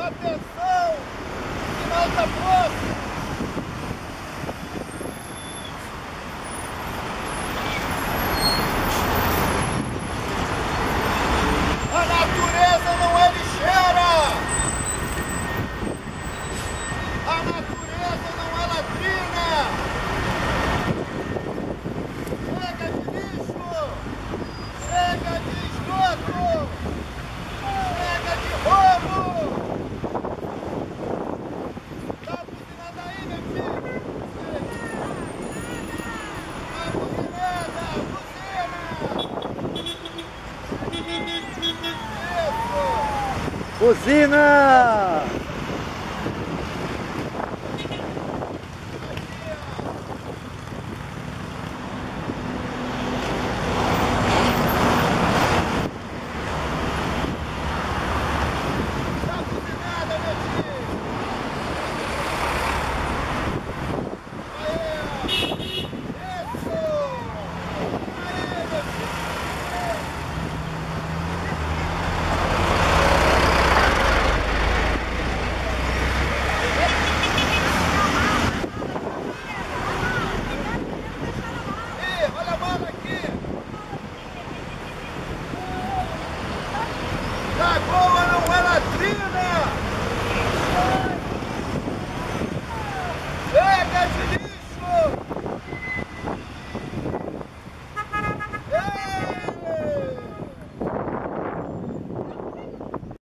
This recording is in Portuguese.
Atenção! Sinal tá próximo! A natureza não é lixeira! A natureza não é latrina! Chega de lixo! Chega de esgoto! Chega de roubo! Tá buzinando aí, meu filho? Tá buzinando! Buzina! Isso! Buzina!